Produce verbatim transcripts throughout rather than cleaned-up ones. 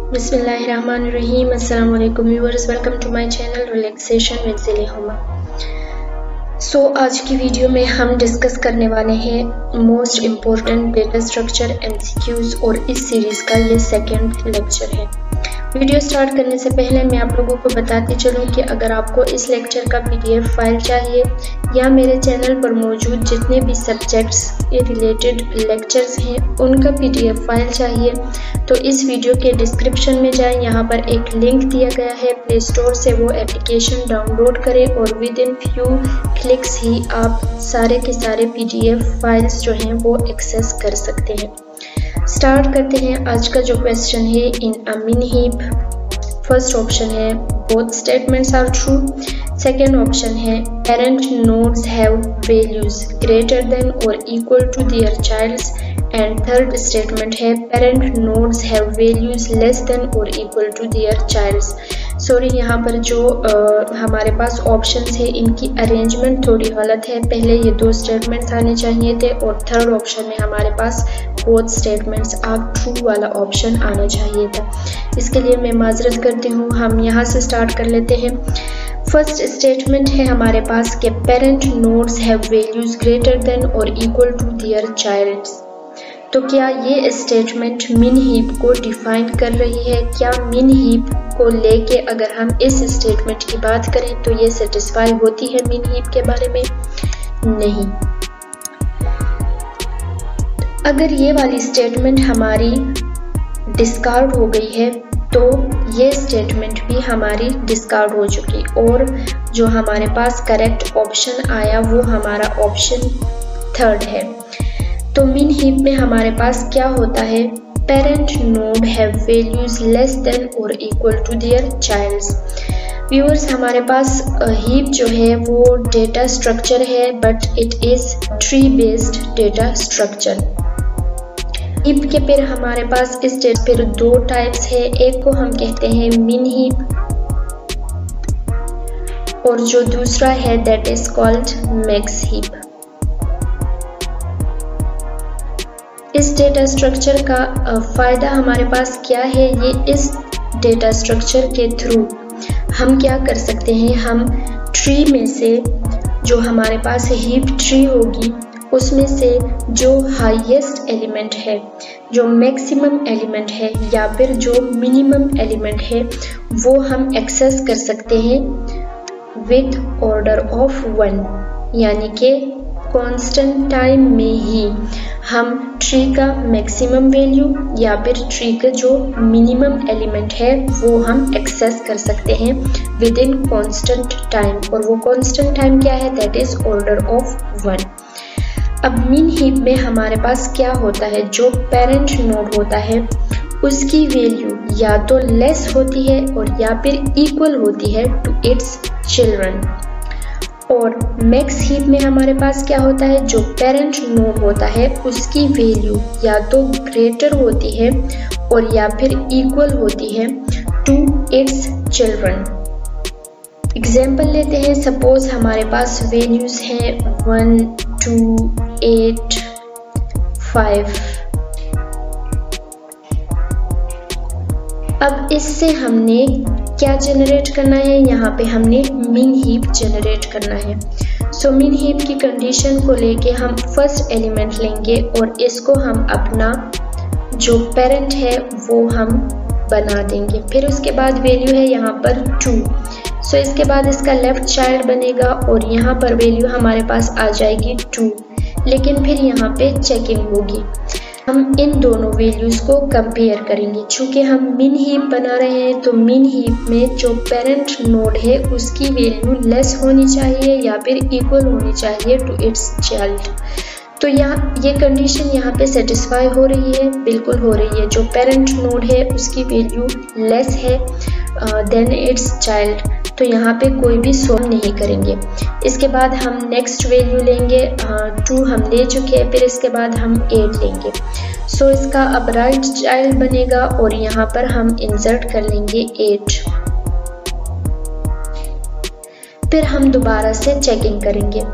बिस्मिल्लाहिर्रहमानिर्रहीम। अस्सलाम वालेकुम viewers, welcome to my channel relaxation with Zilehuma. So आज की वीडियो में हम डिस्कस करने वाले हैं most important data structure MCQs और इस सीरीज़ का ये सेकंड लेक्चर है। वीडियो स्टार्ट करने से पहले मैं आप लोगों को बताती चलूँ कि अगर आपको इस लेक्चर का पीडीएफ फाइल चाहिए या मेरे चैनल पर मौजूद जितने भी सब्जेक्ट्स के रिलेटेड लेक्चर्स हैं उनका पीडीएफ फाइल चाहिए तो इस वीडियो के डिस्क्रिप्शन में जाएं। यहाँ पर एक लिंक दिया गया है, प्ले स्टोर से वो एप्लीकेशन डाउनलोड करें और विद इन फ्यू क्लिक्स ही आप सारे के सारे पीडीएफ फाइल्स जो हैं वो एक्सेस कर सकते हैं। स्टार्ट करते हैं। आज का जो क्वेश्चन है, in a mini heap first option है both statements are true, second option है parent nodes have values greater than और equal to their childs, and third statement है parent nodes have values less than और equal to their childs. Sorry, यहाँ पर जो आ, हमारे पास options है इनकी अरेंजमेंट थोड़ी गलत है। पहले ये दो स्टेटमेंट्स आने चाहिए थे और थर्ड ऑप्शन में हमारे पास बोथ स्टेटमेंट्स आर ट्रू वाला ऑप्शन आना चाहिए था। इसके लिए मैं माजरत करती हूँ। हम यहाँ से स्टार्ट कर लेते हैं। फर्स्ट स्टेटमेंट है हमारे पास कि parent nodes have values greater than और इक्वल टू देयर चाइल्ड्स। तो क्या ये स्टेटमेंट मिन हीप को डिफाइन कर रही है? क्या मिन हीप को लेके अगर हम इस स्टेटमेंट की बात करें तो ये सेटिस्फाई होती है मिन हीप के बारे में? नहीं। अगर ये वाली स्टेटमेंट हमारी डिस्कार्ड हो गई है तो ये स्टेटमेंट भी हमारी डिस्कार्ड हो चुकी और जो हमारे पास करेक्ट ऑप्शन आया वो हमारा ऑप्शन थर्ड है। तो मिन हीप में हमारे पास क्या होता है? Parent node have values less than और equal to their childs. Viewers, हमारे पास हीप जो है वो डेटा स्ट्रक्चर है but it is tree based data structure. Heap के फिर हमारे पास इस डेटा फिर दो टाइप्स है। एक को हम कहते हैं मिन हीप और जो दूसरा है that is called max heap. इस डेटा स्ट्रक्चर का फ़ायदा हमारे पास क्या है? ये इस डेटा स्ट्रक्चर के थ्रू हम क्या कर सकते हैं, हम ट्री में से जो हमारे पास हीप ट्री होगी उसमें से जो हाईएस्ट एलिमेंट है, जो मैक्सिमम एलिमेंट है या फिर जो मिनिमम एलिमेंट है वो हम एक्सेस कर सकते हैं विद ऑर्डर ऑफ वन, यानी कि कांस्टेंट टाइम में ही हम ट्री का मैक्सिमम वैल्यू या फिर ट्री का जो मिनिमम एलिमेंट है वो हम एक्सेस कर सकते हैं विद इन कांस्टेंट टाइम। और वो कांस्टेंट टाइम क्या है? That is order of one. अब मिन हीप में हमारे पास क्या होता है? जो पेरेंट नोड होता है उसकी वैल्यू या तो लेस होती है और या फिर इक्वल होती है टू इट्स चिल्ड्रन। और मैक्स हीप में हमारे पास क्या होता है? जो पेरेंट नोड होता है उसकी वैल्यू या तो ग्रेटर होती है और या फिर इक्वल होती है टू इट्स चिल्ड्रन। एग्जाम्पल लेते हैं। सपोज हमारे पास वैल्यूज हैं वन, टू, एट, फाइव। अब इससे हमने क्या जनरेट करना है? यहाँ पे हमने मिन हीप जनरेट करना है। सो मिन हीप की कंडीशन को लेके हम फर्स्ट एलिमेंट लेंगे और इसको हम अपना जो पेरेंट है वो हम बना देंगे। फिर उसके बाद वैल्यू है यहाँ पर टू। सो इसके बाद इसका लेफ्ट चाइल्ड बनेगा और यहाँ पर वैल्यू हमारे पास आ जाएगी टू, लेकिन फिर यहाँ पे चेकिंग होगी। हम इन दोनों वैल्यूज को कंपेयर करेंगे। चूंकि हम मिन हीप बना रहे हैं तो मिन हीप में जो पेरेंट नोड है उसकी वैल्यू लेस होनी चाहिए या फिर इक्वल होनी चाहिए टू इट्स चाइल्ड। तो यहाँ ये कंडीशन यहाँ पे सेटिस्फाई हो रही है, बिल्कुल हो रही है। जो पेरेंट नोड है उसकी वैल्यू लेस है देन इट्स चाइल्ड, तो यहाँ पे कोई भी सॉल्व नहीं करेंगे। इसके बाद हम नेक्स्ट वैल्यू लेंगे, टू हम ले चुके हैं, फिर इसके बाद हम एट लेंगे। सो so, इसका अब राइट चाइल्ड बनेगा और यहाँ पर हम इंसर्ट कर लेंगे एट। फिर हम दोबारा से चेकिंग करेंगे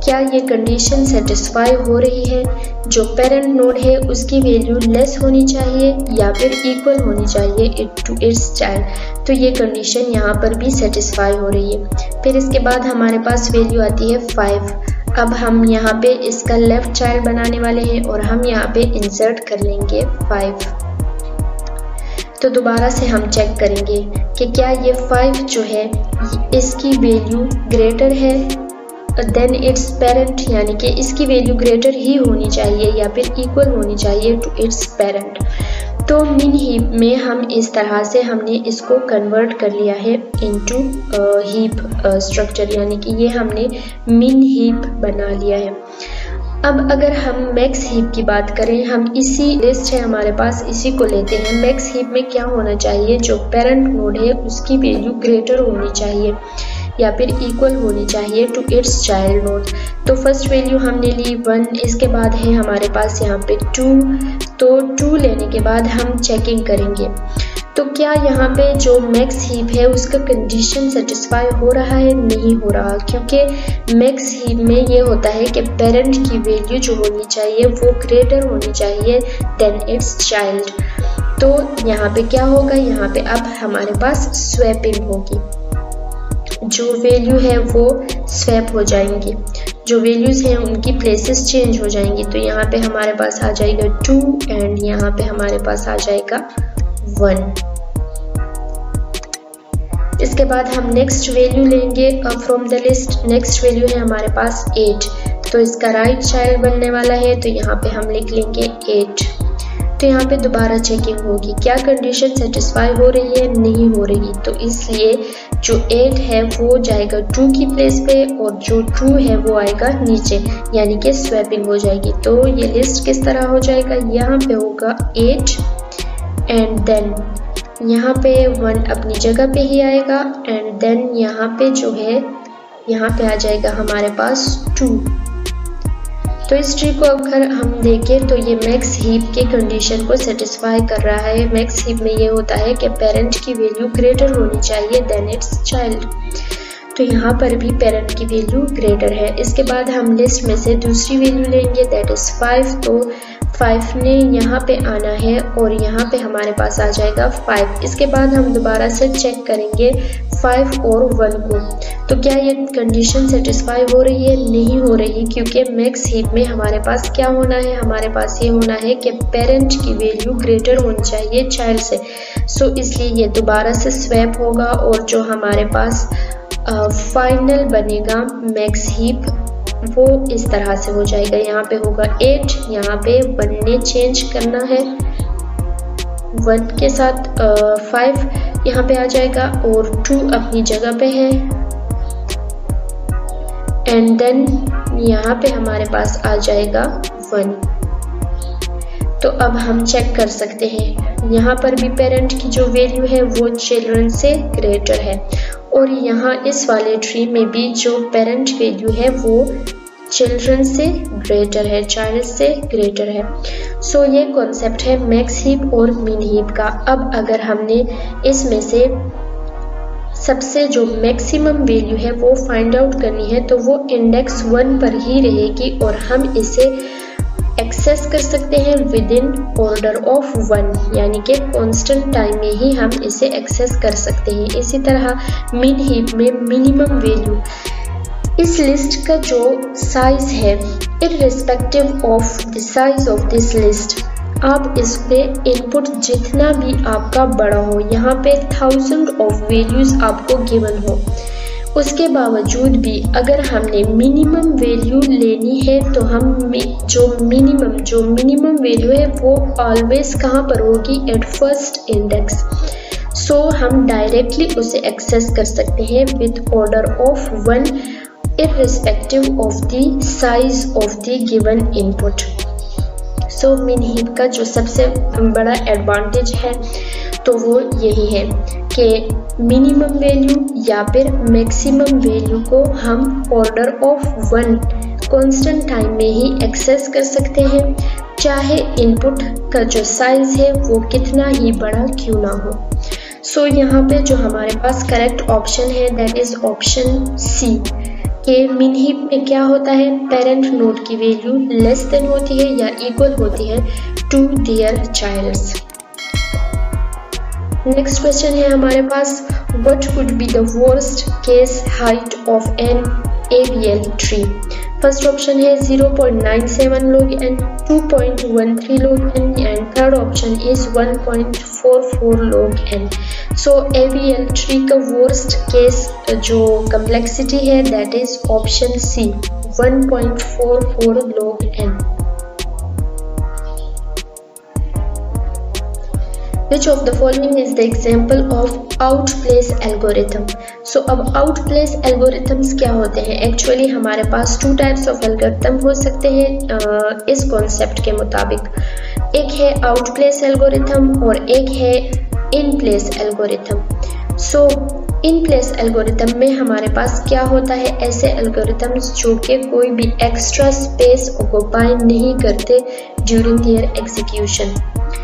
क्या ये कंडीशन सेटिस्फाई हो रही है, जो पेरेंट नोड है उसकी वैल्यू लेस होनी चाहिए या फिर इक्वल होनी चाहिए इट टू इट्स चाइल्ड। तो ये कंडीशन यहाँ पर भी सेटिस्फाई हो रही है। फिर इसके बाद हमारे पास वैल्यू आती है फाइव। अब हम यहाँ पे इसका लेफ्ट चाइल्ड बनाने वाले हैं और हम यहाँ पे इंसर्ट कर लेंगे फाइव। तो दोबारा से हम चेक करेंगे कि क्या ये फाइव जो है इसकी वैल्यू ग्रेटर है देन इट्स पेरेंट, यानी कि इसकी वैल्यू ग्रेटर ही होनी चाहिए या फिर इक्वल होनी चाहिए टू इट्स पेरेंट। तो मिन हीप में हम इस तरह से हमने इसको कन्वर्ट कर लिया है इनटू हीप स्ट्रक्चर, यानी कि ये हमने मिन हीप बना लिया है। अब अगर हम मैक्स हीप की बात करें, हम इसी लिस्ट है हमारे पास, इसी को लेते हैं। मैक्स हीप में क्या होना चाहिए, जो पेरेंट नोड है उसकी वैल्यू ग्रेटर होनी चाहिए या फिर इक्वल होनी चाहिए टू इट्स चाइल्ड नोड। तो फर्स्ट वैल्यू हमने ली वन, इसके बाद है हमारे पास यहाँ पे टू। तो टू लेने के बाद हम चेकिंग करेंगे तो क्या यहाँ पे जो मैक्स हीप है उसका कंडीशन सेटिस्फाई हो रहा है, नहीं हो रहा, क्योंकि मैक्स हीप में ये होता है कि पेरेंट की वैल्यू जो होनी चाहिए वो ग्रेटर होनी चाहिए देन इट्स चाइल्ड। तो यहाँ पे क्या होगा, यहाँ पे अब हमारे पास स्वैपिंग होगी, जो वैल्यू है वो स्वैप हो जाएंगी, जो वैल्यूज हैं उनकी प्लेसेस चेंज हो जाएंगी। तो यहाँ पे हमारे पास आ जाएगा टू एंड यहाँ पे हमारे पास आ जाएगा वन। इसके बाद हम नेक्स्ट वैल्यू लेंगे from the list. Next value है हमारे पास एट, तो इसका राइट चाइल्ड बनने वाला है, तो यहाँ पे हम लिख लेंगे एट। तो यहाँ पे दोबारा चेकिंग होगी, क्या कंडीशन सेटिस्फाई हो रही है, नहीं हो रही, तो इसलिए जो एट है वो जाएगा टू की प्लेस पे और जो टू है वो आएगा नीचे, यानी कि स्वैपिंग हो जाएगी। तो ये लिस्ट किस तरह हो जाएगा, यहाँ पे होगा एट एंड देन यहाँ पे वन अपनी जगह पे ही आएगा एंड देन यहाँ पे जो है यहाँ पे आ जाएगा हमारे पास टू। तो इस ट्री को अगर हम देखें तो ये मैक्स हीप के कंडीशन को सेटिस्फाई कर रहा है। मैक्स हीप में ये होता है कि पेरेंट की वैल्यू ग्रेटर होनी चाहिए देन इट्स चाइल्ड, तो यहाँ पर भी पेरेंट की वैल्यू ग्रेटर है। इसके बाद हम लिस्ट में से दूसरी वैल्यू लेंगे दैट इज फाइव। तो फाइव ने यहाँ पे आना है और यहाँ पे हमारे पास आ जाएगा फाइव। इसके बाद हम दोबारा से चेक करेंगे फाइव और वन को, तो क्या ये कंडीशन सेटिस्फाई हो रही है, नहीं हो रही, क्योंकि मैक्स हीप में हमारे पास क्या होना है, हमारे पास ये होना है कि पेरेंट की वैल्यू ग्रेटर होनी चाहिए चाइल्ड से। सो so, इसलिए ये दोबारा से स्वैप होगा और जो हमारे पास फाइनल uh, बनेगा मैक्स हीप वो इस तरह से हो जाएगा। यहाँ पे होगा एट, यहाँ पे वन ने चेंज करना है, वन के साथ फाइव uh, यहाँ पे आ जाएगा और टू अपनी जगह पे है एंड देन यहाँ पे हमारे पास आ जाएगा वन। तो अब हम चेक कर सकते हैं, यहाँ पर भी पेरेंट की जो वैल्यू है वो चिल्ड्रन से ग्रेटर है और यहाँ इस वाले ट्री में भी जो पेरेंट वैल्यू है वो चिल्ड्रन से ग्रेटर है, चाइल्ड से ग्रेटर है। सो so, ये कॉन्सेप्ट है मैक्स हीप और मिन हीप का। अब अगर हमने इसमें से सबसे जो मैक्सिमम वैल्यू है वो फाइंड आउट करनी है तो वो इंडेक्स वन पर ही रहेगी और हम इसे एक्सेस कर सकते हैं with in order of one, यानी कि कांस्टेंट टाइम में ही हम इसे एक्सेस कर सकते हैं। इसी तरह मिन हीप में मिनिमम वैल्यू, इस लिस्ट का जो साइज है irrespective of the size of this list, आप इस पे इनपुट जितना भी आपका बड़ा हो, यहाँ पे थाउजेंड ऑफ वैल्यूज आपको गिवन हो, उसके बावजूद भी अगर हमने मिनिमम वैल्यू लेनी है तो हम जो मिनिमम जो मिनिमम वैल्यू है वो ऑलवेज कहाँ पर होगी, एट फर्स्ट इंडेक्स। सो हम डायरेक्टली उसे एक्सेस कर सकते हैं with order of one irrespective of the size of the given input. So min heap का जो सबसे बड़ा एडवांटेज है तो वो यही है कि मिनिमम वैल्यू या फिर मैक्सिमम वैल्यू को हम order of one constant time में ही एक्सेस कर सकते हैं, चाहे इनपुट का जो साइज है वो कितना ही बड़ा क्यों ना हो। सो so, यहाँ पे जो हमारे पास करेक्ट ऑप्शन है दैट इज ऑप्शन सी, कि मिन हीप में क्या होता है, पेरेंट नोड की वैल्यू लेस देन होती है या इक्वल होती है to their childs. Next question है हमारे पास, what would be the worst case height of an A B L tree. First option है zero point nine seven log n, two point one three log n and third option is one point four four log n। So A B L tree का worst case जो complexity है that is option C one point four four log n। Which of the following is the example of outplace algorithm? So अब outplace algorithms क्या होते हैं? Actually हमारे पास two types of algorithm हो सकते हैं uh, इस concept के मुताबिक। एक है outplace algorithm और एक है in-place algorithm। So in-place algorithm में हमारे पास क्या होता है, ऐसे algorithms जो कि कोई भी extra space occupy नहीं करते during their execution।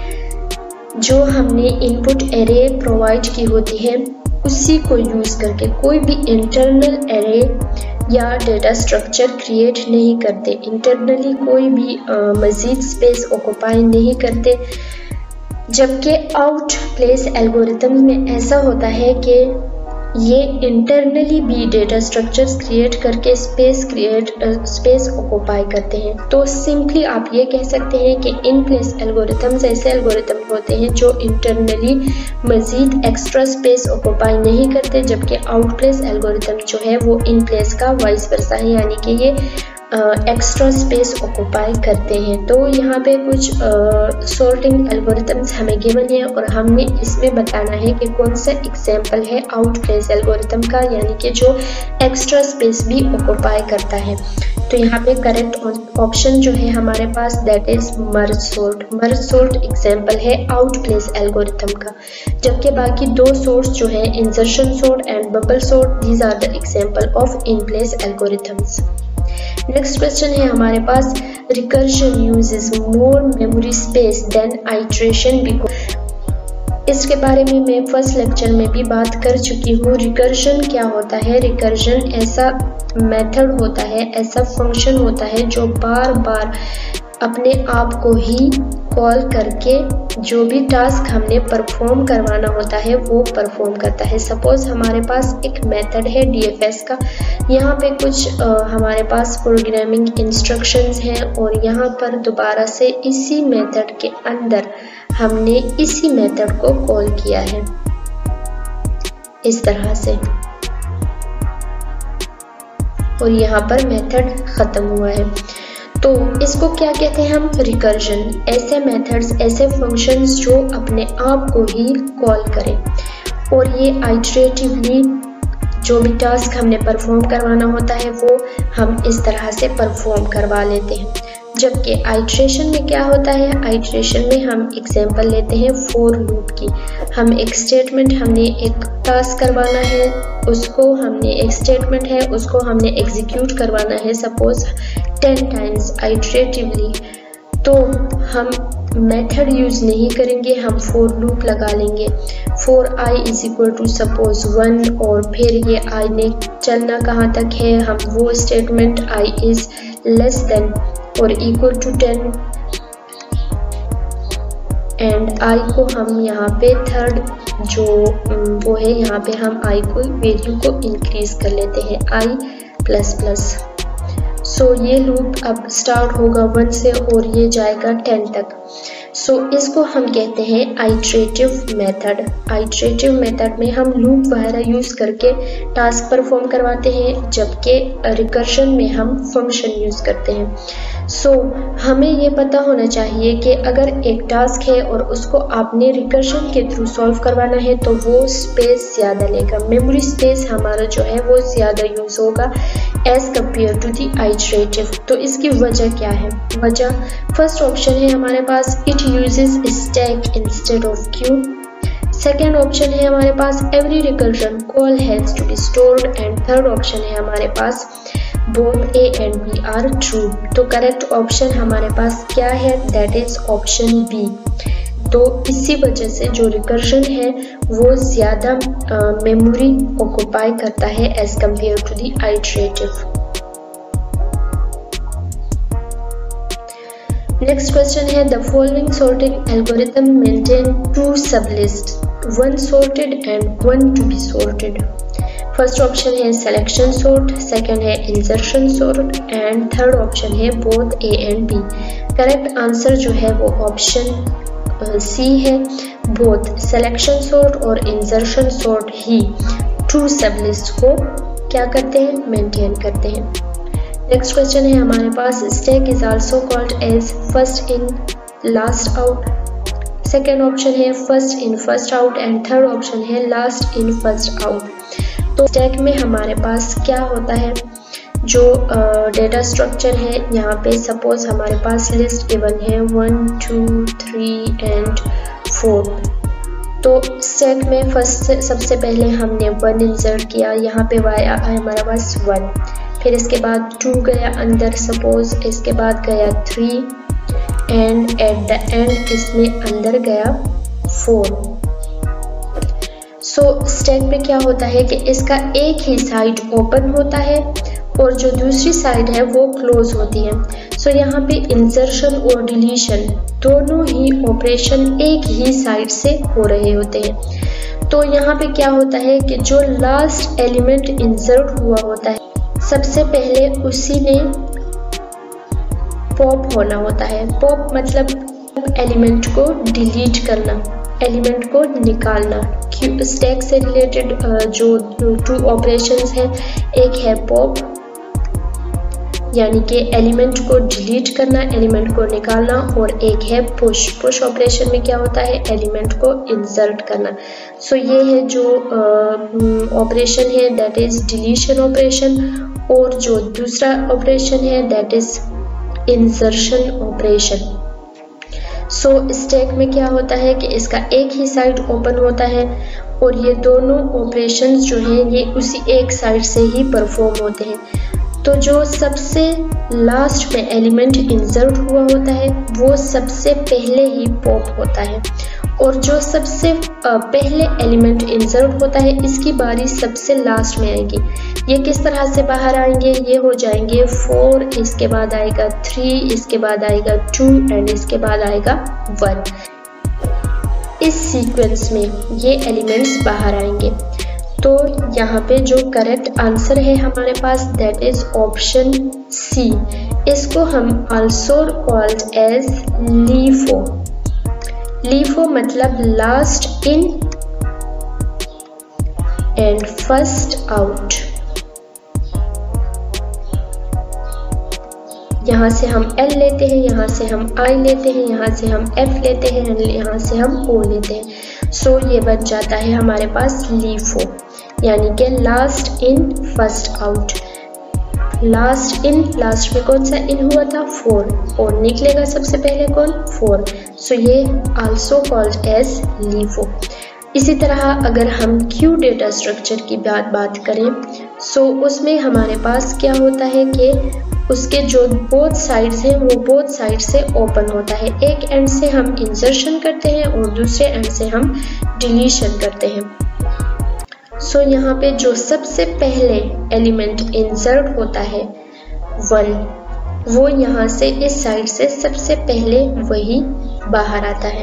जो हमने इनपुट एरे प्रोवाइड की होती है उसी को यूज करके कोई भी इंटरनल एरे या डेटा स्ट्रक्चर क्रिएट नहीं करते, इंटरनली कोई भी मजीद स्पेस ऑक्युपाई नहीं करते। जबकि आउट प्लेस एल्गोरिथम में ऐसा होता है कि ये इंटरनली भी डेटा स्ट्रक्चर्स क्रिएट करके स्पेस क्रिएट स्पेस ऑक्युपाई करते हैं। तो सिंपली आप ये कह सकते हैं कि इन प्लेस एल्गोरिथम्स ऐसे एल्गोरिथम होते हैं जो इंटरनली मजीद एक्स्ट्रा स्पेस ऑक्युपाई नहीं करते, जबकि आउट प्लेस एल्गोरिथम जो है वो इन प्लेस का वाइस वर्सा है, यानी कि ये एक्स्ट्रा स्पेस ऑक्युपाई करते हैं। तो यहाँ पे कुछ सॉर्टिंग एल्गोरिथम्स हमें गिवन है और हमने इसमें बताना है कि कौन सा एग्जांपल है आउट प्लेस एल्गोरिथम का, यानी कि जो एक्स्ट्रा स्पेस भी ऑक्युपाई करता है। तो यहाँ पे करेक्ट ऑप्शन जो है हमारे पास that is merge sort. Merge sort example है आउट प्लेस एल्गोरिथम का, जबकि बाकी दो सॉर्ट्स जो है insertion sort and bubble sort, these are the example of in place algorithms. Next question है हमारे पास, recursion uses more memory space than iteration because. इसके बारे में मैं फर्स्ट लेक्चर में भी बात कर चुकी हूँ। रिकर्जन क्या होता है? रिकर्जन ऐसा मेथड होता है, ऐसा फंक्शन होता है जो बार बार अपने आप को ही कॉल करके जो भी टास्क हमने परफॉर्म करवाना होता है वो परफॉर्म करता है। सपोज हमारे पास एक मेथड है डी एफ एस का, यहाँ पे कुछ आ, हमारे पास प्रोग्रामिंग इंस्ट्रक्शंस हैं और यहाँ पर दोबारा से इसी मेथड के अंदर हमने इसी मेथड को कॉल किया है इस तरह से, और यहाँ पर मेथड खत्म हुआ है। तो इसको क्या कहते हैं हम? रिकर्जन। ऐसे मेथड्स, ऐसे फंक्शंस जो अपने आप को ही कॉल करें और ये आइटरेटिवली जो भी टास्क हमने परफॉर्म करवाना होता है वो हम इस तरह से परफॉर्म करवा लेते हैं। जबकि आइट्रेशन में क्या होता है? आइट्रेशन में हम एग्जांपल लेते हैं फॉर लूप की। हम एक स्टेटमेंट, हमने एक टास्क करवाना है, उसको हमने एक स्टेटमेंट है उसको हमने एग्जीक्यूट करवाना है सपोज टेन टाइम्स आइट्रेटिवली, तो हम मेथड यूज नहीं करेंगे, हम फॉर लूप लगा लेंगे। For I is equal to suppose one, और फिर ये आई ने चलना कहाँ तक है, हम वो statement I is less than और equal to ten and I को हम यहाँ पे थर्ड जो वो है यहाँ पे हम आई को वैल्यू को इंक्रीज कर लेते हैं आई प्लस प्लस। सो ये लूप अब स्टार्ट होगा वन से और ये जाएगा टेन तक। सो so, इसको हम कहते हैं आइट्रेटिव मेथड। आइट्रेटिव मेथड में हम लूप वगैरह यूज करके टास्क परफॉर्म करवाते हैं, जबकि रिकर्शन में हम फंक्शन यूज करते हैं। सो so, हमें ये पता होना चाहिए कि अगर एक टास्क है और उसको आपने रिकर्शन के थ्रू सॉल्व करवाना है तो वो स्पेस ज़्यादा लेगा, मेमोरी स्पेस हमारा जो है वो ज़्यादा यूज होगा as compare to the iterative. तो इसकी वजह क्या है? वजह फर्स्ट ऑप्शन है हमारे पास it uses stack instead of queue। Second option है हमारे पास every recursion call has to be stored and third option है हमारे पास both A and B are true। तो करेक्ट ऑप्शन हमारे पास क्या है? That is option B. तो इसी वजह से जो रिकर्शन है वो ज़्यादा मेमोरी ऑक्युपाई करता है as compare to the iterative. Next question है the following sorting algorithm maintain two sub list, one sorted and one to be sorted. First option है सिलेक्शन सॉर्ट, सेकंड है insertion sort and third option है both A and B. Correct answer जो है वो option C है, both selection sort और insertion sort ही two sub list को क्या करते हैं, मेंटेन करते हैं। नेक्स्ट क्वेश्चन है हमारे पास stack is also called as first in last out. Second option है first in first out and third option है लास्ट इन फर्स्ट आउट। तो स्टैक में हमारे पास क्या होता है, जो डेटा uh, स्ट्रक्चर है, यहाँ पे सपोज हमारे पास लिस्ट गिवन है one two three and four. तो स्टैक में फर्स्ट सबसे पहले हमने वन इंसर्ट किया, यहाँ पे आया हमारे पास वन, फिर इसके बाद टू गया अंदर सपोज, इसके बाद गया three and at the end इसमें अंदर गया फोर। सो स्टैक पे क्या होता है कि इसका एक ही साइड ओपन होता है और जो दूसरी साइड है वो क्लोज होती है। सो so, यहाँ पे इंसर्शन और डिलीशन दोनों ही ऑपरेशन एक ही साइड से हो रहे होते हैं। तो यहाँ पे क्या होता है कि जो लास्ट एलिमेंट इंसर्ट हुआ होता है सबसे पहले उसी ने पॉप होना होता है। पॉप मतलब एलिमेंट को डिलीट करना, एलिमेंट को निकालना। स्टैक से रिलेटेड जो टू ऑपरेशंस हैं, एक है पॉप यानी कि एलिमेंट को डिलीट करना, एलिमेंट को निकालना, और एक है पुश। पुश ऑपरेशन में क्या होता है, एलिमेंट को इंसर्ट करना। सो so, ये है जो ऑपरेशन है दैट इज डिलीशन ऑपरेशन, और जो दूसरा ऑपरेशन है that is insertion operation. So stack में क्या होता है कि इसका एक ही साइड ओपन होता है और ये दोनों ऑपरेशंस जो हैं ये उसी एक साइड से ही परफॉर्म होते हैं। तो जो सबसे लास्ट में एलिमेंट इंसर्ट हुआ होता है वो सबसे पहले ही पॉप होता है, और जो सबसे पहले एलिमेंट इंसर्ट होता है इसकी बारी सबसे लास्ट में आएगी। ये किस तरह से बाहर आएंगे, ये हो जाएंगे फोर, इसके बाद आएगा थ्री, इसके बाद आएगा टू एंड इसके बाद आएगा वन। इस सीक्वेंस में ये एलिमेंट्स बाहर आएंगे। तो यहाँ पे जो करेक्ट आंसर है हमारे पास दैट इज ऑप्शन सी। इसको हम also called as LIFO. LIFO मतलब last in and first out. यहाँ से हम एल लेते हैं, यहाँ से हम आई लेते हैं, यहाँ से हम एफ लेते हैं, यहाँ से हम ओ लेते हैं। सो so, ये बन जाता है हमारे पास लीफो, यानी कि last in first out. Last in, last में कौन सा इन हुआ था, फोर, और निकलेगा सबसे पहले कौन, फोर। सो so, ये आल्सो कॉल्ड एज लीफो। इसी तरह अगर हम क्यू डेटा स्ट्रक्चर की बात बात करें सो so, उसमें हमारे पास क्या होता है कि उसके जो बोथ साइड्स हैं वो बोथ साइड से ओपन होता है। एक एंड से हम इंसर्शन करते हैं और दूसरे एंड से हम डिलीशन करते हैं। सो so, यहाँ पे जो सबसे पहले एलिमेंट इंसर्ट होता है वन, वो यहाँ से इस साइड से सबसे पहले वही बाहर आता है।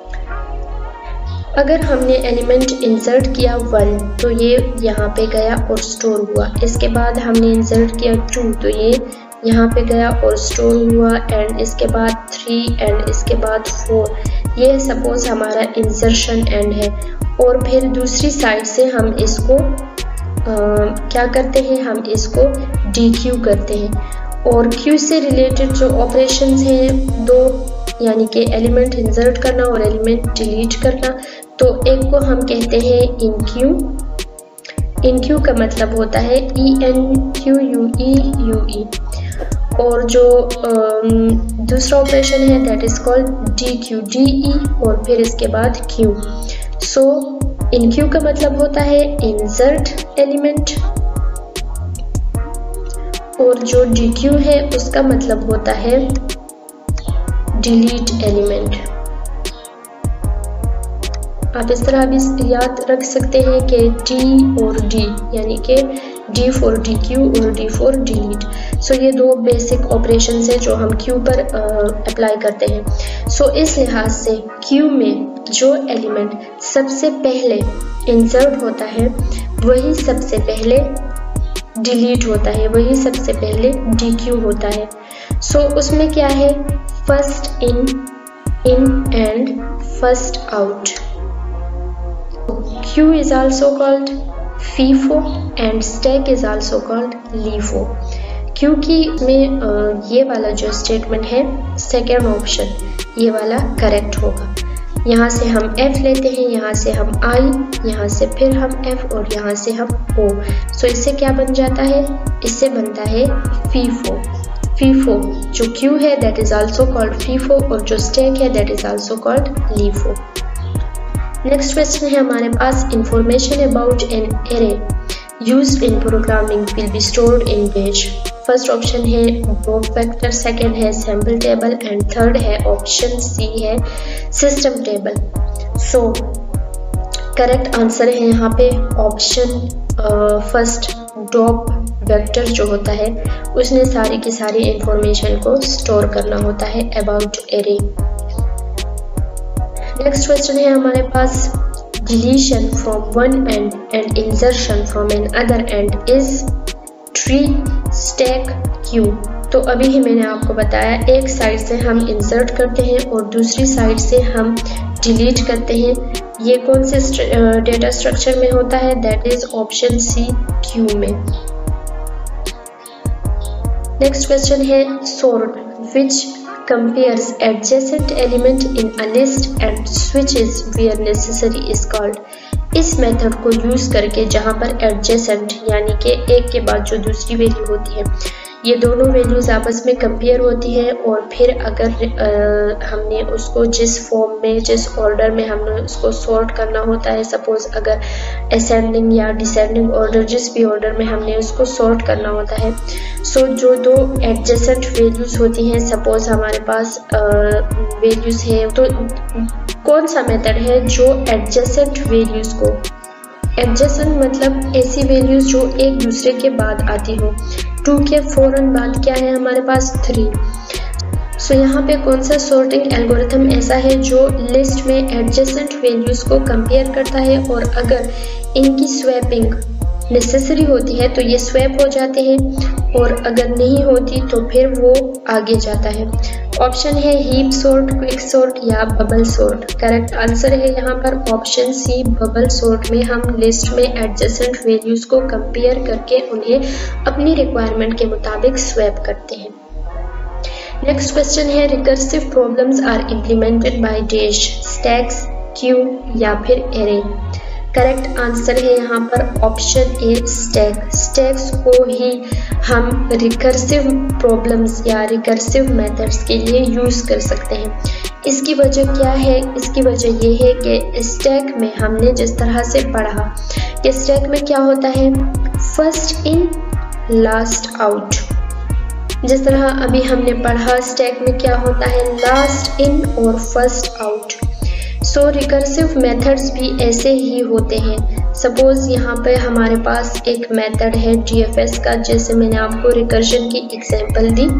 अगर हमने एलिमेंट इंसर्ट किया वन तो ये यहाँ पे गया और स्टोर हुआ, इसके बाद हमने इंसर्ट किया टू तो ये यहाँ पे गया और स्टोर हुआ, एंड इसके बाद थ्री एंड इसके बाद फोर। ये सपोज हमारा इंसर्शन एंड है, और फिर दूसरी साइड से हम इसको आ, क्या करते हैं, हम इसको डी क्यू करते हैं। और क्यू से रिलेटेड जो ऑपरेशंस हैं दो, यानी कि एलिमेंट इंसर्ट करना और एलिमेंट डिलीट करना, तो एक को हम कहते हैं इन क्यू। इन क्यू का मतलब होता है E N Q U E U E, और जो दूसरा ऑपरेशन है that is called D Q D E, और फिर इसके बाद क्यू। सो इन क्यू का मतलब होता है इंसर्ट एलिमेंट, और जो डी क्यू है उसका मतलब होता है डिलीट एलिमेंट। आप इस तरह भी याद रख सकते हैं कि टी और डी, यानी कि डी फॉर डी क्यू और डी फॉर डिलीट। सो ये दो बेसिक ऑपरेशंस हैं जो हम क्यू पर अप्लाई uh, करते हैं। सो so, इस लिहाज से क्यू में जो एलिमेंट सबसे पहले इंसर्ट होता है वही सबसे पहले डिलीट होता है, वही सबसे पहले डी क्यू होता है। सो so, उसमें क्या है, first in, in and first out. Q is also called FIFO and stack is also called LIFO, क्योंकि में ये वाला जो स्टेटमेंट है सेकेंड ऑप्शन ये वाला करेक्ट होगा। यहाँ से हम F लेते हैं, यहाँ से हम I, यहाँ से फिर हम F और यहाँ से हम O। सो इससे क्या बन जाता है, इससे बनता है FIFO। FIFO जो Q है that is also called FIFO और जो स्टैक है that is also called LIFO। Next question है हमारे पास, information about an array used in programming will be stored in which. First option है ड्रॉप वेक्टर, सेकंड है sample table and third है option C है system table. So correct answer है यहाँ पे ऑप्शन फर्स्ट, ड्रॉप वेक्टर जो होता है उसने सारी की सारी इंफॉर्मेशन को स्टोर करना होता है अबाउट एरे। नेक्स्ट क्वेश्चन है हमारे पास, deletion from one end and insertion from another end is tree stack queue. तो अभी ही मैंने आपको बताया एक साइड से हम इंसर्ट करते हैं और दूसरी साइड से हम डिलीट करते हैं। ये कौन से डेटा स्ट्रक्चर में होता है, that is option C queue में। नेक्स्ट क्वेश्चन है, sort which compares adjacent element in a list and switches where necessary is called। इस मेथड को यूज करके जहां पर adjacent यानी कि एक के बाद जो दूसरी वैल्यू होती है ये दोनों वैल्यूज आपस में कंपेयर होती है और फिर अगर आ, हमने उसको जिस फॉर्म में जिस ऑर्डर में हमने उसको सॉर्ट करना होता है, सपोज अगर असेंडिंग या डिसेंडिंग ऑर्डर जिस भी ऑर्डर में हमने उसको सॉर्ट करना होता है। सो so, जो दो एडजेसेंट वैल्यूज होती हैं, सपोज हमारे पास वैल्यूज है तो कौन सा मेथड है जो एडजेसेंट वैल्यूज को, एडजेसेंट मतलब ऐसी वैल्यूज जो एक दूसरे के बाद आती हो, टू के फौरन बाद क्या है हमारे पास थ्री। सो so, यहाँ पे कौन सा सॉर्टिंग एल्गोरिथम ऐसा है जो लिस्ट में एडजेसेंट वैल्यूज को कंपेयर करता है और अगर इनकी स्वैपिंग नेसेसरी होती है तो ये स्वैप हो जाते हैं और अगर नहीं होती तो फिर वो आगे जाता है। ऑप्शन है हीप सॉर्ट, क्विक सॉर्ट या बबल सॉर्ट। करेक्ट आंसर है यहाँ पर ऑप्शन सी बबल सॉर्ट में हम लिस्ट में एडजेसेंट वैल्यूज को कंपेयर करके उन्हें अपनी रिक्वायरमेंट के मुताबिक स्वैप करते हैं। नेक्स्ट क्वेश्चन है, recursive problems are implemented by dash stacks queue या फिर एरे। करेक्ट आंसर है यहाँ पर ऑप्शन ए स्टैक। स्टैक्स को ही हम रिकर्सिव प्रॉब्लम्स या रिकर्सिव मेथड्स के लिए यूज कर सकते हैं। इसकी वजह क्या है, इसकी वजह ये है कि स्टैक में हमने जिस तरह से पढ़ा कि स्टैक में क्या होता है, फर्स्ट इन लास्ट आउट। जिस तरह अभी हमने पढ़ा स्टैक में क्या होता है, लास्ट इन और first out. So recursive methods भी ऐसे ही होते हैं। सपोज यहाँ पे हमारे पास एक मेथड है डी एफ एस का, जैसे मैंने आपको रिकर्जन की एग्जांपल दी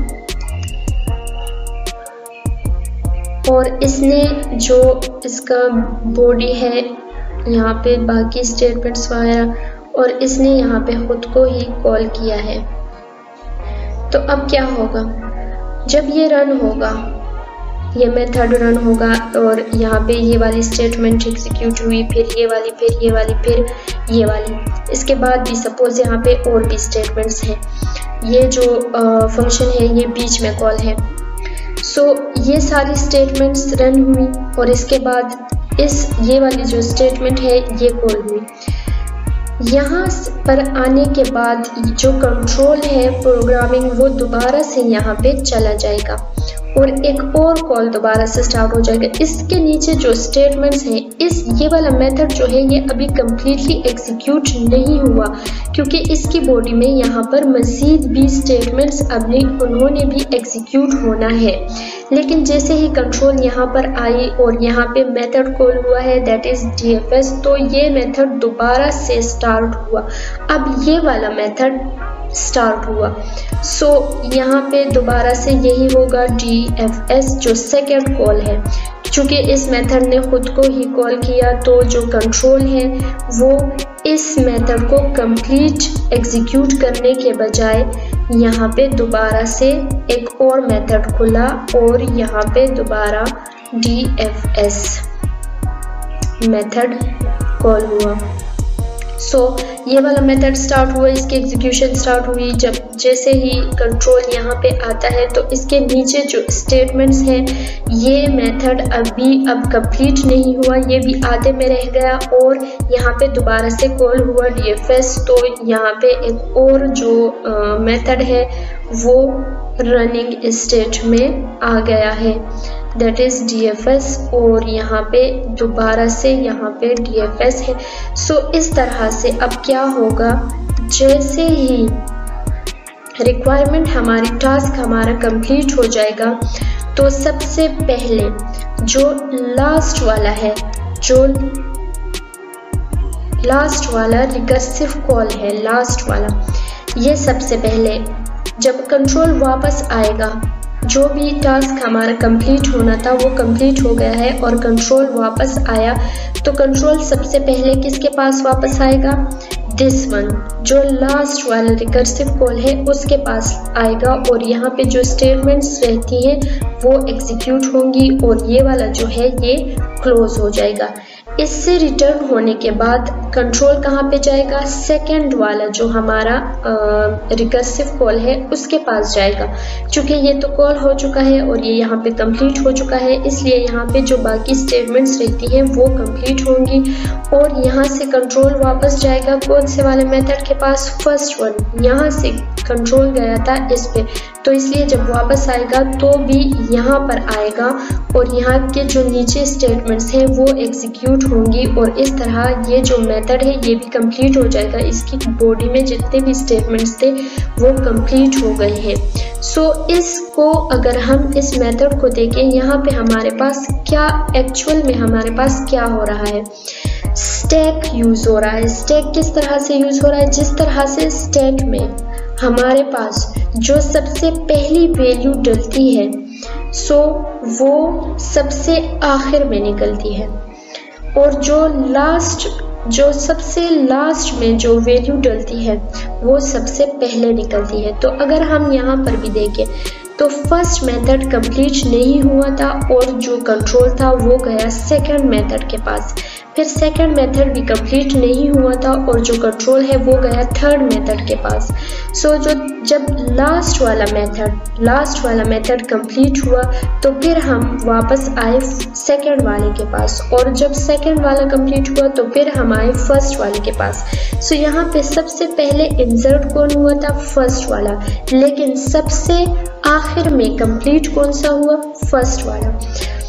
और इसने जो इसका बॉडी है यहाँ पे बाकी स्टेटमेंट्स वगैरह और इसने यहाँ पे खुद को ही कॉल किया है। तो अब क्या होगा, जब ये रन होगा, ये मेथड रन होगा और यहाँ पे ये वाली स्टेटमेंट एग्जीक्यूट हुई, फिर ये वाली, फिर ये वाली, फिर ये वाली। इसके बाद भी सपोज यहाँ पे और भी स्टेटमेंट्स हैं, ये जो फंक्शन है ये बीच में कॉल है। सो so, ये सारी स्टेटमेंट्स रन हुई और इसके बाद इस ये वाली जो स्टेटमेंट है ये कॉल हुई। यहाँ पर आने के बाद जो कंट्रोल है प्रोग्रामिंग वो दोबारा से यहाँ पे चला जाएगा और एक और कॉल दोबारा से स्टार्ट हो जाएगा। इसके नीचे जो स्टेटमेंट्स हैं, इस ये वाला मेथड जो है ये अभी कम्प्लीटली एग्जीक्यूट नहीं हुआ, क्योंकि इसकी बॉडी में यहाँ पर मज़ीद भी स्टेटमेंट्स अभी उन्होंने भी एग्जीक्यूट होना है। लेकिन जैसे ही कंट्रोल यहाँ पर आई और यहाँ पे मेथड कॉल हुआ है that is D F S, तो ये मेथड दोबारा से स्टार्ट हुआ। अब ये वाला मेथड स्टार्ट हुआ, सो so, यहाँ पे दोबारा से यही होगा डी एफ एस जो सेकेंड कॉल है। चूँकि इस मेथड ने खुद को ही कॉल किया तो जो कंट्रोल है वो इस मेथड को कंप्लीट एग्जीक्यूट करने के बजाय यहाँ पे दोबारा से एक और मेथड खुला और यहाँ पे दोबारा D F S method call हुआ। सो so, ये वाला मेथड स्टार्ट हुआ, इसकी एग्जीक्यूशन स्टार्ट हुई। जब जैसे ही कंट्रोल यहाँ पे आता है तो इसके नीचे जो स्टेटमेंट्स हैं ये मेथड अभी अब कंप्लीट नहीं हुआ, ये भी आधे में रह गया और यहाँ पे दोबारा से कॉल हुआ डी एफ एस। तो यहाँ पे एक और जो मेथड है वो रनिंग स्टेट में आ गया है that is D F S और यहाँ पे दोबारा से यहाँ पे डी एफ एस है। सो so, इस तरह से अब क्या होगा, जैसे ही रिक्वायरमेंट हमारी टास्क हमारा कंप्लीट हो जाएगा तो सबसे पहले जो लास्ट वाला है, जो लास्ट वाला रिकर्सिव कॉल है, लास्ट वाला, ये सबसे पहले जब कंट्रोल वापस आएगा, जो भी टास्क हमारा कंप्लीट होना था वो कंप्लीट हो गया है और कंट्रोल वापस आया, तो कंट्रोल सबसे पहले किसके पास वापस आएगा, दिस वन जो लास्ट वाला रिकर्सिव कॉल है उसके पास आएगा और यहाँ पे जो स्टेटमेंट्स रहती हैं वो एग्जीक्यूट होंगी और ये वाला जो है ये क्लोज हो जाएगा। इससे रिटर्न होने के बाद कंट्रोल कहाँ पे जाएगा, सेकंड वाला जो हमारा रिकर्सिव कॉल है उसके पास जाएगा। क्योंकि ये तो कॉल हो चुका है और ये यहाँ पे कंप्लीट हो चुका है, इसलिए यहाँ पे जो बाकी स्टेटमेंट्स रहती हैं वो कंप्लीट होंगी और यहाँ से कंट्रोल वापस जाएगा कौन से वाले मेथड के पास, फर्स्ट वन। यहाँ से कंट्रोल गया था इस पे, तो इसलिए जब वापस आएगा तो भी यहाँ पर आएगा और यहाँ के जो नीचे स्टेटमेंट्स हैं वो एग्जीक्यूट होंगी और इस तरह ये जो मेथड है ये भी कंप्लीट हो जाएगा। इसकी बॉडी में जितने भी स्टेटमेंट्स थे वो कंप्लीट हो गए हैं। सो so, इसको अगर हम इस मेथड को देखें, यहाँ पे हमारे पास क्या एक्चुअल में हमारे पास क्या हो रहा है, स्टैक यूज हो रहा है। स्टैक किस तरह से यूज हो रहा है, जिस तरह से स्टैक में हमारे पास जो सबसे पहली वैल्यू डलती है सो वो सबसे आखिर में निकलती है और जो लास्ट जो सबसे लास्ट में जो वैल्यू डलती है वो सबसे पहले निकलती है। तो अगर हम यहाँ पर भी देखें तो फर्स्ट मेथड कंप्लीट नहीं हुआ था और जो कंट्रोल था वो गया सेकंड मेथड के पास, फिर सेकंड मेथड भी कंप्लीट नहीं हुआ था और जो कंट्रोल है वो गया थर्ड मेथड के पास। सो so, जो जब लास्ट वाला मेथड लास्ट वाला मेथड कंप्लीट हुआ तो फिर हम वापस आए सेकंड वाले के पास और जब सेकंड वाला कंप्लीट हुआ तो फिर हम आए फर्स्ट वाले के पास। सो so, यहाँ पे सबसे पहले इंसर्ट कौन हुआ था, फर्स्ट वाला, लेकिन सबसे आखिर में कंप्लीट कौन सा हुआ, फर्स्ट वाला।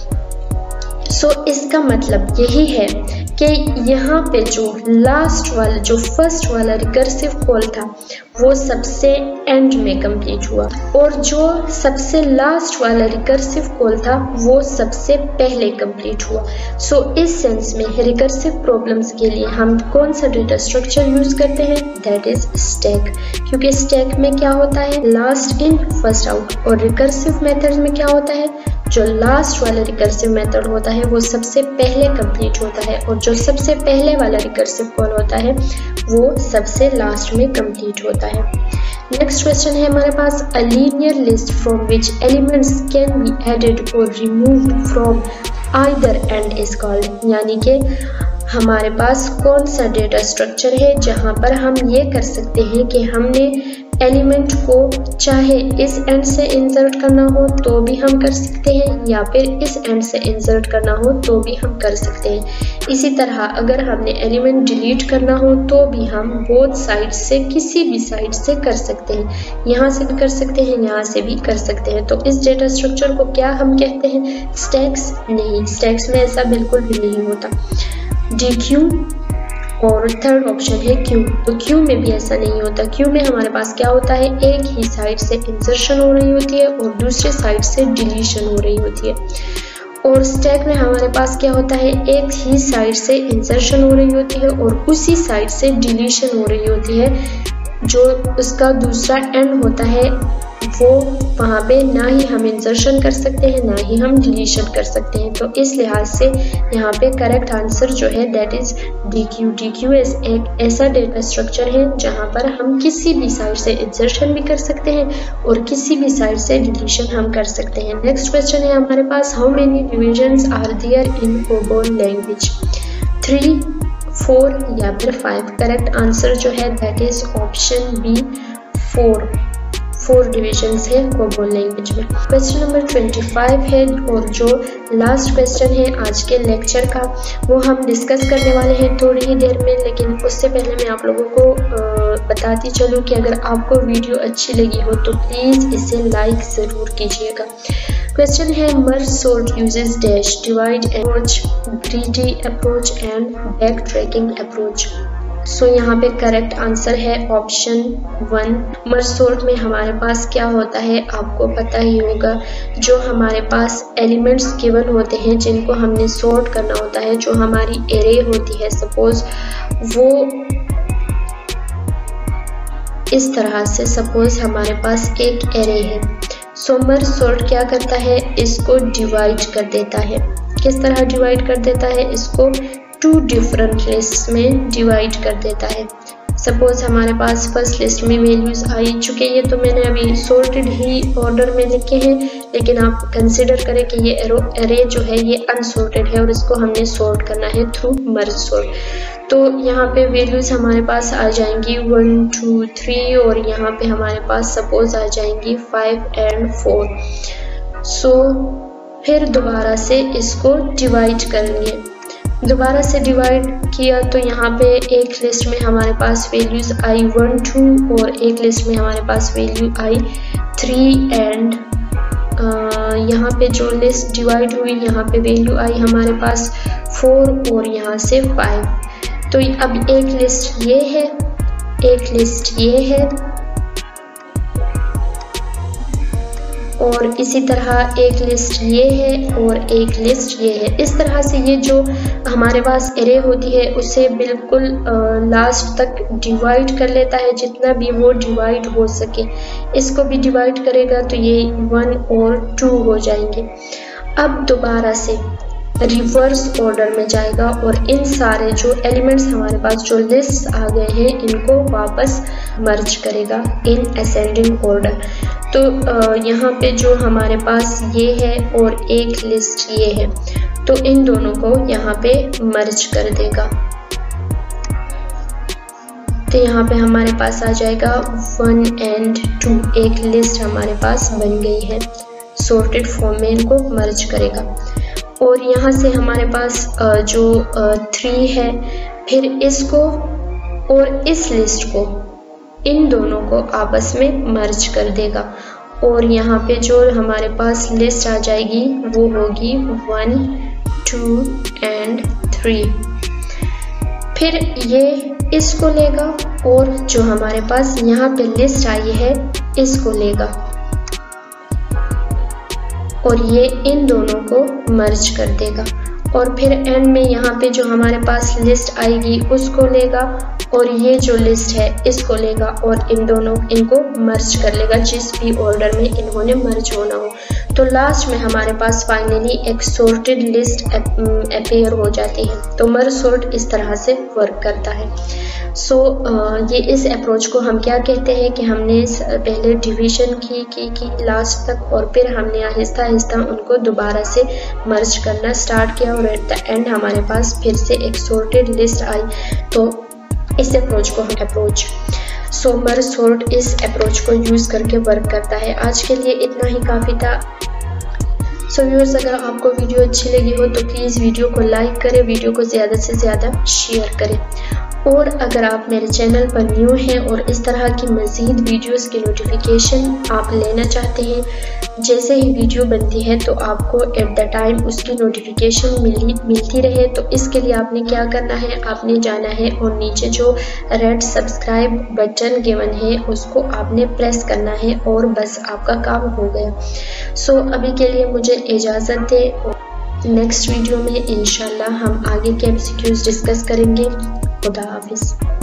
सो so, इसका मतलब यही है कि यहाँ पे जो लास्ट वाला जो फर्स्ट वाला रिकर्सिव कॉल था वो सबसे एंड में कंप्लीट हुआ और जो सबसे लास्ट वाला रिकर्सिव कॉल था वो सबसे पहले कंप्लीट हुआ। सो so, इस सेंस में रिकर्सिव प्रॉब्लम्स के लिए हम कौन सा डेटा स्ट्रक्चर यूज करते हैं, दैट इज स्टैक, क्योंकि स्टैक में क्या होता है, लास्ट इन फर्स्ट आउट, और रिकर्सिव मेथड में क्या होता है, जो लास्ट वाला रिकर्सिव मेथड होता है वो सबसे पहले कंप्लीट होता है और जो सबसे पहले वाला रिकर्सिव कॉल होता है वो सबसे लास्ट में कंप्लीट होता है। नेक्स्ट क्वेश्चन है हमारे पास, a linear list from which elements can be added और removed from either end is called, यानी कि हमारे पास कौन सा डेटा स्ट्रक्चर है जहां पर हम ये कर सकते हैं कि हमने एलिमेंट को चाहे इस एंड से इंसर्ट करना हो तो भी हम कर सकते हैं, या फिर इस एंड से इंसर्ट करना हो तो भी हम कर सकते हैं। इसी तरह अगर हमने एलिमेंट डिलीट करना हो तो भी हम बोथ साइड से, किसी भी साइड से कर सकते हैं। यहाँ से भी कर सकते हैं, यहाँ से भी कर सकते हैं। तो इस डेटा स्ट्रक्चर को क्या हम कहते हैं? स्टैक्स। नहीं, स्टैक्स में ऐसा बिल्कुल भी नहीं होता। डी क्यू और थर्ड ऑप्शन है क्यू। तो क्यू में भी ऐसा नहीं होता। क्यू में हमारे पास क्या होता है? एक ही साइड से इंसर्शन हो रही होती है और दूसरे साइड से डिलीशन हो रही होती है। और स्टैक में हमारे पास क्या होता है? एक ही साइड से इंसर्शन हो रही होती है और उसी साइड से डिलीशन हो रही होती है। जो उसका दूसरा एंड होता है वो वहाँ पे ना ही हम इंसर्शन कर सकते हैं, ना ही हम डिलीशन कर सकते हैं। तो इस लिहाज से यहाँ पे करेक्ट आंसर जो है that is D Q. Deque एक ऐसा डेटा स्ट्रक्चर है जहाँ पर हम किसी भी साइड से इंसर्शन भी कर सकते हैं और किसी भी साइड से डिलीशन हम कर सकते हैं। नेक्स्ट क्वेश्चन है हमारे पास, how many divisions are there in COBOL language? Three, four या फिर फाइव? करेक्ट आंसर जो है that is option B, four. Four divisions है कोबोल लैंग्वेज में। क्वेश्चन नंबर ट्वेंटी फाइव है और जो लास्ट क्वेश्चन है आज के लेक्चर का वो हम डिस्कस करने वाले हैं थोड़ी ही देर में। लेकिन उससे पहले मैं आप लोगों को बताती चलूँ कि अगर आपको वीडियो अच्छी लगी हो तो प्लीज़ इसे लाइक ज़रूर कीजिएगा। क्वेश्चन है, merge sort uses dash, divide approach, greedy approach and backtracking approach. So so, यहाँ पे करेक्ट आंसर है ऑप्शन वन। मर्ज सॉर्ट में हमारे पास क्या होता है आपको पता ही होगा। जो हमारे पास एलिमेंट्स गिवन होते हैं जिनको हमने सॉर्ट करना होता है, जो हमारी एरे होती है, सपोज वो इस तरह से, सपोज हमारे पास एक एरे है। सो मर्ज सॉर्ट क्या करता है? इसको डिवाइड कर देता है। किस तरह डिवाइड कर देता है? इसको टू डिफरेंट लिस्ट में डिवाइड कर देता है। सपोज हमारे पास फर्स्ट लिस्ट में वैल्यूज आई चुके हैं, तो मैंने अभी सॉर्टेड ही ऑर्डर में लिखे हैं, लेकिन आप कंसिडर करें कि ये एरे जो है ये अनसॉर्टेड है और इसको हमने सॉर्ट करना है थ्रू मर्ज सॉर्ट। तो यहाँ पे वैल्यूज हमारे पास आ जाएंगी वन टू थ्री और यहाँ पे हमारे पास सपोज आ जाएंगी फाइव एंड फोर। सो फिर दोबारा से इसको डिवाइड करेंगे। दोबारा से डिवाइड किया तो यहाँ पे एक लिस्ट में हमारे पास वैल्यूज आई वन टू और एक लिस्ट में हमारे पास वैल्यू आई थ्री एंड यहाँ पे जो लिस्ट डिवाइड हुई यहाँ पे वैल्यू आई हमारे पास फोर और यहाँ से फाइव। तो अब एक लिस्ट ये है, एक लिस्ट ये है और इसी तरह एक लिस्ट ये है और एक लिस्ट ये है। इस तरह से ये जो हमारे पास एरे होती है उसे बिल्कुल लास्ट तक डिवाइड कर लेता है, जितना भी वो डिवाइड हो सके। इसको भी डिवाइड करेगा तो ये वन और टू हो जाएंगे। अब दोबारा से रिवर्स ऑर्डर में जाएगा और इन सारे जो एलिमेंट्स हमारे पास जो लिस्ट आ गए हैं इनको वापस मर्ज करेगा इन असेंडिंग ऑर्डर। तो यहाँ पे जो हमारे पास ये है और एक लिस्ट ये है, तो इन दोनों को यहाँ पे मर्ज कर देगा। तो यहाँ पे हमारे पास आ जाएगा वन एंड टू, एक लिस्ट हमारे पास बन गई है। सॉर्टेड फॉर्म में इनको मर्ज करेगा। और यहाँ से हमारे पास जो थ्री है, फिर इसको और इस लिस्ट को, इन दोनों को आपस में मर्ज कर देगा और यहाँ पे जो हमारे पास लिस्ट आ जाएगी वो होगी वन टू एंड थ्री। फिर ये इसको लेगा और जो हमारे पास यहाँ पे लिस्ट आई है इसको लेगा और ये इन दोनों को मर्ज कर देगा। और फिर एंड में यहाँ पे जो हमारे पास लिस्ट आएगी उसको लेगा और ये जो लिस्ट है इसको लेगा और इन दोनों इनको मर्ज कर लेगा जिस भी ऑर्डर में इन्होंने मर्ज होना हो। तो लास्ट में हमारे पास फाइनली एक सॉर्टेड लिस्ट अपीयर हो जाती है। तो मर्ज सॉर्ट इस तरह से वर्क करता है। सो so, ये इस अप्रोच को हम क्या कहते हैं कि हमने पहले डिवीजन की की की लास्ट तक और फिर हमने आहिस्ता आहिस्ता उनको दोबारा से मर्ज करना स्टार्ट किया और एट द एंड हमारे पास फिर से एक सॉर्टेड लिस्ट आई। तो इस अप्रोच को हम अप्रोच सो मर्ज सॉर्ट इस अप्रोच को यूज़ करके वर्क करता है। आज के लिए इतना ही काफ़ी था। सो व्यूअर्स, अगर आपको वीडियो अच्छी लगी हो तो प्लीज़ वीडियो को लाइक करें, वीडियो को ज़्यादा से ज़्यादा शेयर करें। और अगर आप मेरे चैनल पर न्यू हैं और इस तरह की मज़ीद वीडियोस की नोटिफिकेशन आप लेना चाहते हैं, जैसे ही वीडियो बनती है तो आपको एट द टाइम उसकी नोटिफिकेशन मिली मिलती रहे, तो इसके लिए आपने क्या करना है, आपने जाना है और नीचे जो रेड सब्सक्राइब बटन गिवन है उसको आपने प्रेस करना है और बस आपका काम हो गया। सो so, अभी के लिए मुझे इजाज़त दे। नेक्स्ट वीडियो में इंशाल्लाह हम आगे के एमसीक्यूज़ डिस्कस करेंगे। खुदा हाफिज़।